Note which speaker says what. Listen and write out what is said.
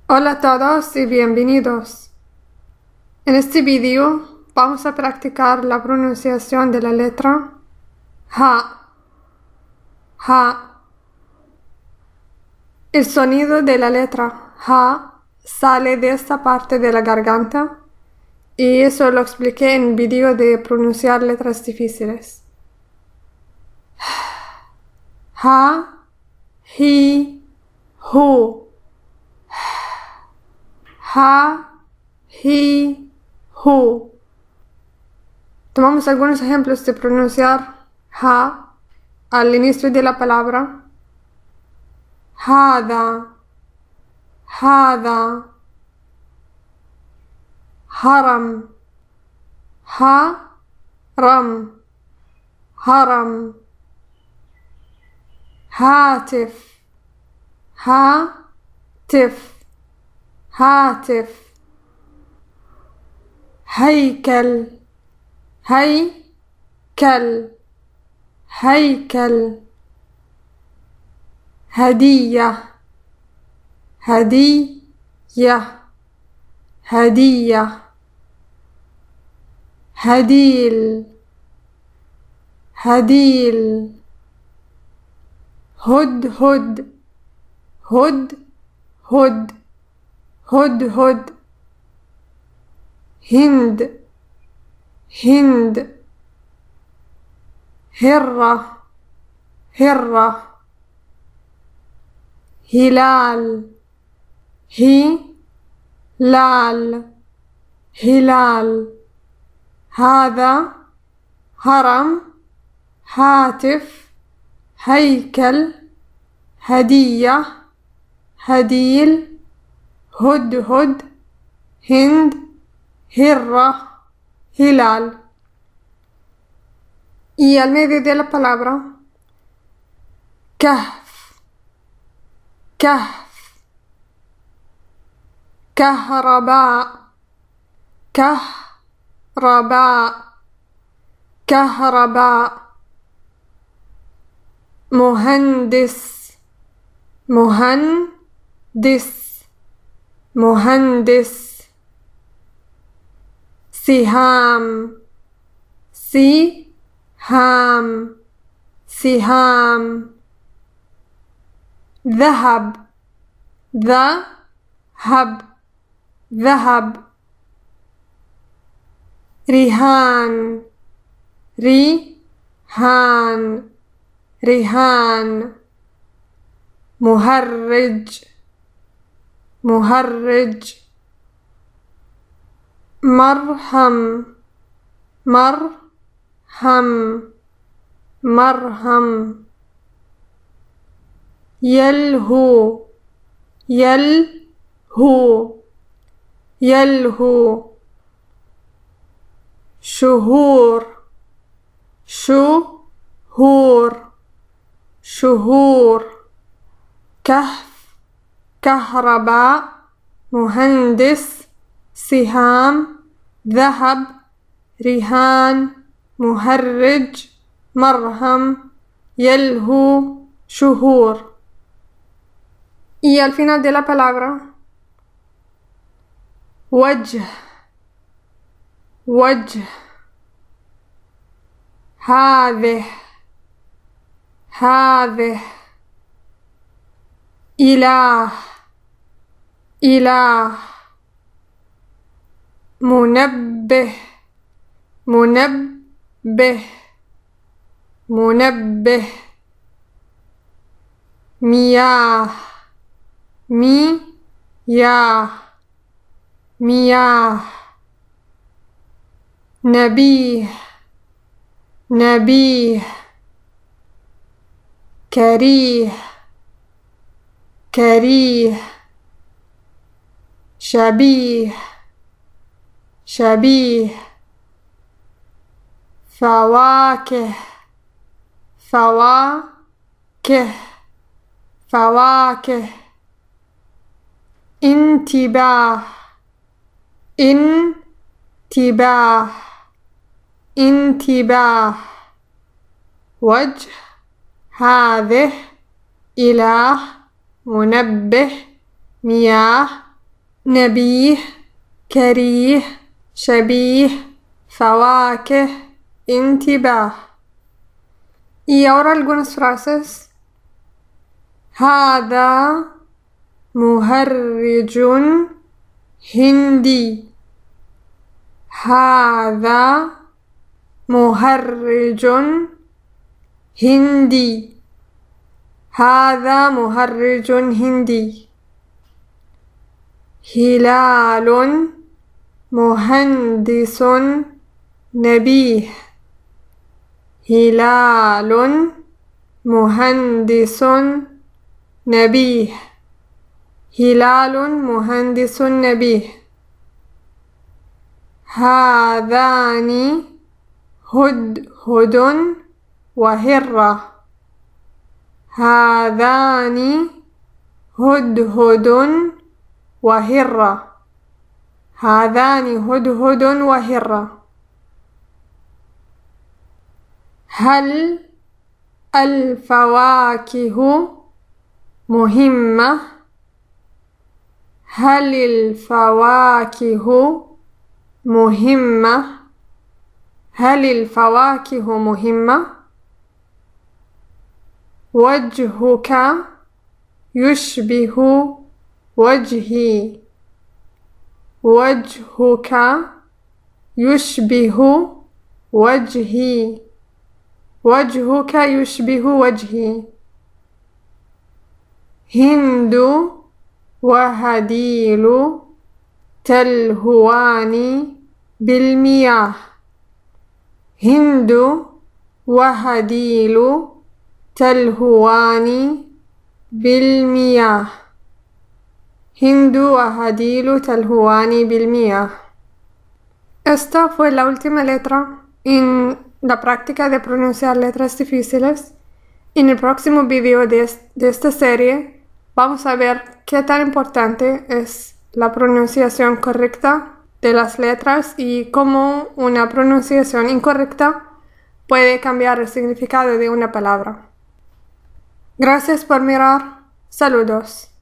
Speaker 1: Hola a todos y bienvenidos. En este vídeo vamos a practicar la pronunciación de la letra Ja. Ja. El sonido de la letra Ja sale de esta parte de la garganta y eso lo expliqué en el vídeo de pronunciar letras difíciles. Ja, hi, hu. Ja, hi, hu. Tomamos algunos ejemplos de pronunciar ja al inicio de la palabra. Hada, hada. Haram, haram, haram. هاتف، هاتف، هاتف. هيكل، هيكل، هيكل. هدية، هدية، هدية. هديل، هديل. هدهد، هدهد، هدهد. هند، هند. هرة، هرة. هلال، هلال، هلال. هذا هرم، هاتف، هيكل، هدية، هديل، هدهد، هند، هرة، hilal. Y al medio de la palabra كهف، كهف. كهرباء، كهرباء، كهرباء. مهندس، مهندس، مهندس. سهام، سهام، سهام. ذهب، ذهب، ذهب. رهان، رهان، رهان. مهرج، مهرج. مرهم، مرهم، مرهم. يلهو، يلهو، يلهو. شهور، شهور، شهور. كهف، كهرباء، مهندس، سهام، ذهب، رهان، مهرج، مرهم، يلهو، شهور. Y al final de la palabra وجه، وجه. هذه، هذه. إله، إله. منبه، منبه، منبه. مياه، مياه، مياه. نبيه، نبيه. كريه، كريه. شبيه، شبيه. فواكه، فواكه، فواكه. انتباه، انتباه، انتباه. وجه، هذه، إله، منبه، مياه، نبيه كريه شبيه فواكه انتباه. Y ahora algunas frases. هذا مهرج هندي. هذا مهرج هندي. هذا مهرج هندي. هلال مهندس نبيه. هلال مهندس نبيه. هلال مهندس نبيه. هذان هدهد وهرة. هذان هدهد وهرة. هذان هدهد وهرة. هل الفواكه مهمة؟ هل الفواكه مهمة؟ هل الفواكه مهمة؟ وجهك يشبه وجهي. وجهك يشبه وجهي. وجهك يشبه وجهي. هند وهديل تلهوان بالمياه. هند وهديل تلهوان بالمياه. هند وهديل تلهوان بالمياه. Esta fue la última letra en la práctica de pronunciar letras difíciles. En el próximo video de esta serie vamos a ver qué tan importante es la pronunciación correcta de las letras y cómo una pronunciación incorrecta puede cambiar el significado de una palabra. Gracias por mirar. Saludos.